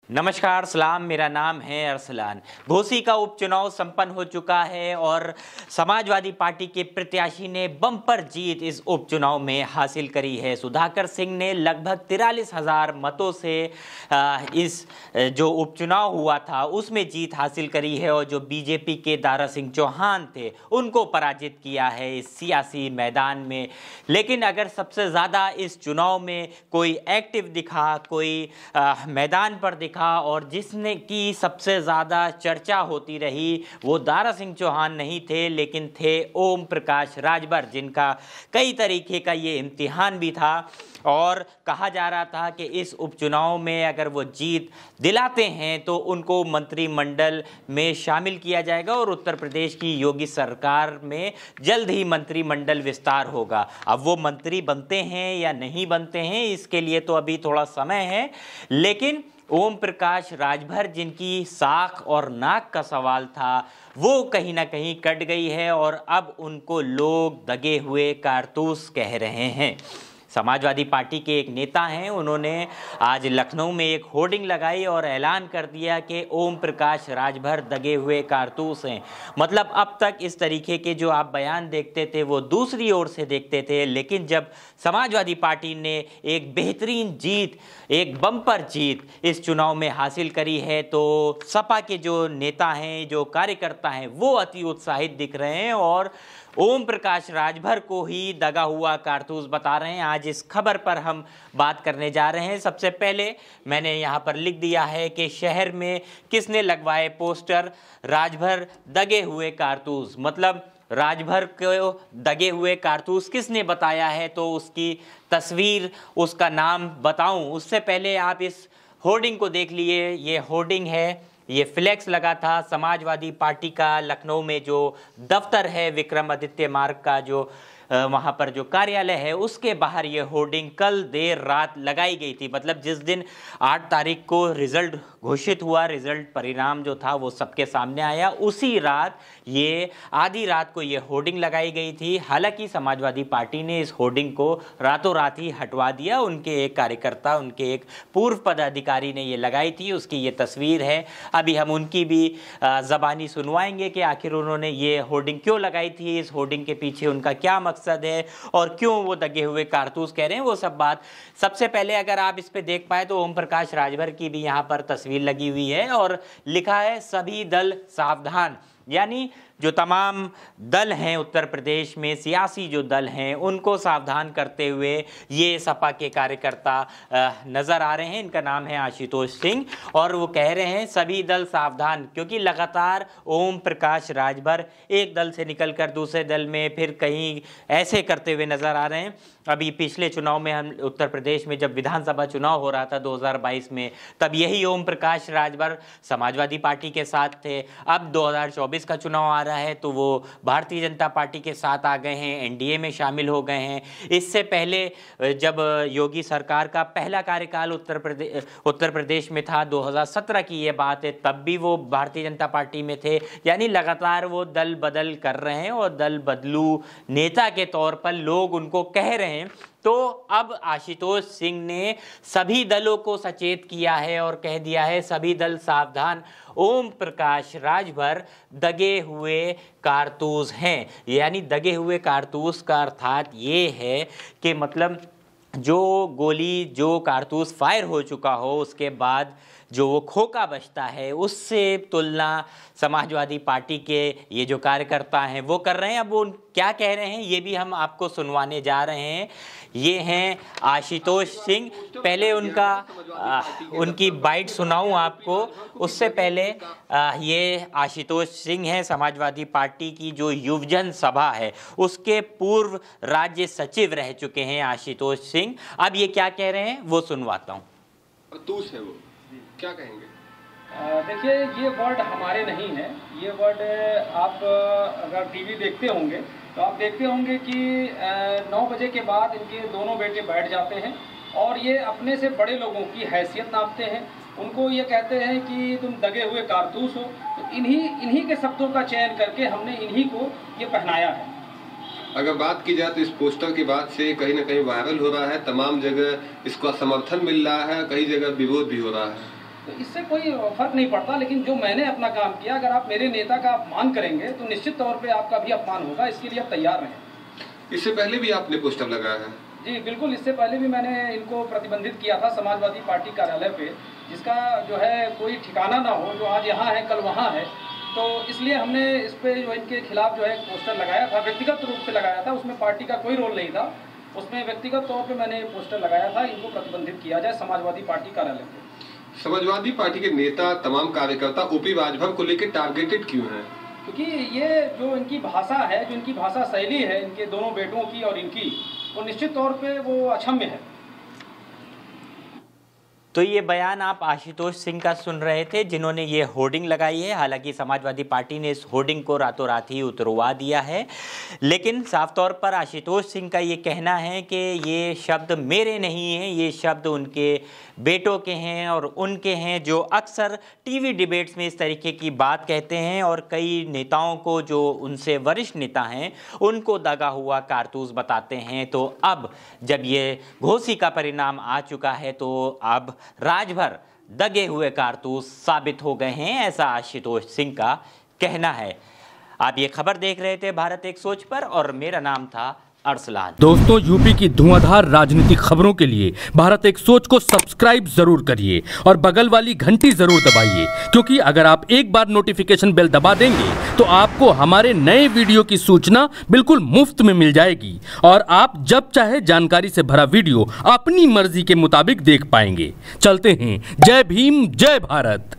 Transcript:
नमस्कार सलाम, मेरा नाम है अरसलान। घोसी का उपचुनाव संपन्न हो चुका है और समाजवादी पार्टी के प्रत्याशी ने बम्पर जीत इस उपचुनाव में हासिल करी है। सुधाकर सिंह ने लगभग 43,000 मतों से इस जो उपचुनाव हुआ था उसमें जीत हासिल करी है और जो बीजेपी के दारा सिंह चौहान थे उनको पराजित किया है इस सियासी मैदान में। लेकिन अगर सबसे ज़्यादा इस चुनाव में कोई एक्टिव दिखा, कोई मैदान पर दिखा और जिसने की सबसे ज़्यादा चर्चा होती रही, वो दारा सिंह चौहान नहीं थे लेकिन थे ओम प्रकाश राजभर, जिनका कई तरीके का ये इम्तिहान भी था और कहा जा रहा था कि इस उपचुनाव में अगर वो जीत दिलाते हैं तो उनको मंत्रिमंडल में शामिल किया जाएगा और उत्तर प्रदेश की योगी सरकार में जल्द ही मंत्रिमंडल विस्तार होगा। अब वो मंत्री बनते हैं या नहीं बनते हैं इसके लिए तो अभी थोड़ा समय है, लेकिन ओम प्रकाश राजभर जिनकी साख और नाक का सवाल था वो कहीं ना कहीं कट गई है और अब उनको लोग दगे हुए कारतूस कह रहे हैं। समाजवादी पार्टी के एक नेता हैं, उन्होंने आज लखनऊ में एक होर्डिंग लगाई और ऐलान कर दिया कि ओम प्रकाश राजभर दगे हुए कारतूस हैं। मतलब अब तक इस तरीके के जो आप बयान देखते थे वो दूसरी ओर से देखते थे, लेकिन जब समाजवादी पार्टी ने एक बेहतरीन जीत, एक बम्पर जीत इस चुनाव में हासिल करी है तो सपा के जो नेता हैं, जो कार्यकर्ता हैं, वो अति उत्साहित दिख रहे हैं और ओम प्रकाश राजभर को ही दगा हुआ कारतूस बता रहे हैं। आज इस खबर पर हम बात करने जा रहे हैं। सबसे पहले मैंने यहाँ पर लिख दिया है कि शहर में किसने लगवाए पोस्टर, राजभर दगे हुए कारतूस। मतलब राजभर को दगे हुए कारतूस किसने बताया है तो उसकी तस्वीर, उसका नाम बताऊं उससे पहले आप इस होर्डिंग को देख लिए। ये होर्डिंग है, ये फ्लैक्स लगा था समाजवादी पार्टी का लखनऊ में जो दफ्तर है विक्रमादित्य मार्ग का, जो वहाँ पर जो कार्यालय है उसके बाहर ये होर्डिंग कल देर रात लगाई गई थी। मतलब जिस दिन 8 तारीख को रिजल्ट घोषित हुआ, रिजल्ट परिणाम जो था वो सबके सामने आया, उसी रात ये आधी रात को ये होर्डिंग लगाई गई थी। हालांकि समाजवादी पार्टी ने इस होर्डिंग को रातों रात ही हटवा दिया। उनके एक कार्यकर्ता, उनके एक पूर्व पदाधिकारी ने ये लगाई थी, उसकी ये तस्वीर है। अभी हम उनकी भी ज़बानी सुनवाएंगे कि आखिर उन्होंने ये होर्डिंग क्यों लगाई थी, इस होर्डिंग के पीछे उनका क्या मकसद है और क्यों वो दगे हुए कारतूस कह रहे हैं, वो सब बात। सबसे पहले अगर आप इस पे देख पाए तो ओम प्रकाश राजभर की भी यहाँ पर तस्वीर लगी हुई है और लिखा है सभी दल सावधान। यानी जो तमाम दल हैं उत्तर प्रदेश में, सियासी जो दल हैं, उनको सावधान करते हुए ये सपा के कार्यकर्ता नज़र आ रहे हैं। इनका नाम है आशुतोष सिंह और वो कह रहे हैं सभी दल सावधान, क्योंकि लगातार ओम प्रकाश राजभर एक दल से निकलकर दूसरे दल में फिर कहीं ऐसे करते हुए नज़र आ रहे हैं। अभी पिछले चुनाव में हम उत्तर प्रदेश में जब विधानसभा चुनाव हो रहा था 2022 में, तब यही ओम प्रकाश राजभर समाजवादी पार्टी के साथ थे। अब 2024 का चुनाव आ रहा है तो वो भारतीय जनता पार्टी के साथ आ गए हैं, एनडीए में शामिल हो गए हैं। इससे पहले जब योगी सरकार का पहला कार्यकाल उत्तर प्रदेश में था, 2017 की ये बात है, तब भी वो भारतीय जनता पार्टी में थे। यानी लगातार वो दल बदल कर रहे हैं और दल बदलू नेता के तौर पर लोग उनको कह रहे हैं। तो अब आशुतोष सिंह ने सभी दलों को सचेत किया है और कह दिया है सभी दल सावधान, ओम प्रकाश राजभर दगे हुए कारतूस हैं। यानी दगे हुए कारतूस का अर्थात ये है कि मतलब जो गोली, जो कारतूस फायर हो चुका हो उसके बाद जो वो खोखा बचता है, उससे तुलना समाजवादी पार्टी के ये जो कार्यकर्ता हैं वो कर रहे हैं। अब वो क्या कह रहे हैं ये भी हम आपको सुनवाने जा रहे हैं। ये हैं आशुतोष सिंह। पहले उनकी बाइट सुनाऊं आपको, उससे पहले ये आशुतोष सिंह हैं, समाजवादी पार्टी की जो युवजन सभा है उसके पूर्व राज्य सचिव रह चुके हैं आशुतोष सिंह। अब ये क्या कह रहे हैं वो सुनवाता हूँ। कारतूस है वो, क्या कहेंगे? देखिए, ये वर्ड हमारे नहीं है। ये वर्ड आप अगर टीवी देखते होंगे तो आप देखते होंगे कि 9 बजे के बाद इनके दोनों बेटे बैठ जाते हैं और ये अपने से बड़े लोगों की हैसियत नापते हैं, उनको ये कहते हैं कि तुम दगे हुए कारतूस हो। तो इन्हीं के शब्दों का चयन करके हमने इन्हीं को ये पहनाया है। अगर बात की जाए तो इस पोस्टर की बात से कहीं ना कहीं वायरल हो रहा है, तमाम जगह इसका समर्थन मिल रहा है, कई जगह विरोध भी हो रहा है। तो इससे कोई फर्क नहीं पड़ता। लेकिन जो मैंने अपना काम किया, अगर आप मेरे नेता का अपमान करेंगे तो निश्चित तौर पे आपका भी अपमान होगा, इसके लिए आप तैयार रहें। इससे पहले भी आपने पोस्टर लगाया है? जी बिल्कुल, इससे पहले भी मैंने इनको प्रतिबंधित किया था समाजवादी पार्टी कार्यालय पे, जिसका जो है कोई ठिकाना ना हो, जो आज यहाँ है कल वहाँ है। तो इसलिए हमने इस पे जो इनके खिलाफ जो है पोस्टर लगाया था, व्यक्तिगत रूप से लगाया था, उसमें पार्टी का कोई रोल नहीं था, उसमें व्यक्तिगत तौर पे मैंने पोस्टर लगाया था, इनको प्रतिबंधित किया जाए समाजवादी पार्टी कार्यालय पे। समाजवादी पार्टी के नेता, तमाम कार्यकर्ता ओपी राजभर को लेकर टारगेटेड क्यों हैं? क्योंकि ये जो इनकी भाषा है, जो इनकी भाषा शैली है, इनके दोनों बेटों की और इनकी, वो निश्चित तौर पे वो अक्षम्य है। तो ये बयान आप आशुतोष सिंह का सुन रहे थे, जिन्होंने ये होर्डिंग लगाई है। हालांकि समाजवादी पार्टी ने इस होर्डिंग को रातों रात ही उतरवा दिया है, लेकिन साफ तौर पर आशुतोष सिंह का ये कहना है कि ये शब्द मेरे नहीं हैं, ये शब्द उनके बेटों के हैं और उनके हैं, जो अक्सर टीवी डिबेट्स में इस तरीके की बात कहते हैं और कई नेताओं को, जो उनसे वरिष्ठ नेता हैं, उनको दगा हुआ कारतूस बताते हैं। तो अब जब ये घोसी का परिणाम आ चुका है, तो अब राजभर दगे हुए कारतूस साबित हो गए हैं, ऐसा आशुतोष सिंह का कहना है। आप ये खबर देख रहे थे भारत एक सोच पर और मेरा नाम था अरसलान। दोस्तों, यूपी की धुआंधार राजनीतिक खबरों के लिए भारत एक सोच को सब्सक्राइब जरूर करिए और बगल वाली घंटी जरूर दबाइए, क्योंकि अगर आप एक बार नोटिफिकेशन बेल दबा देंगे तो आपको हमारे नए वीडियो की सूचना बिल्कुल मुफ्त में मिल जाएगी और आप जब चाहे जानकारी से भरा वीडियो अपनी मर्जी के मुताबिक देख पाएंगे। चलते हैं, जय भीम, जय भारत।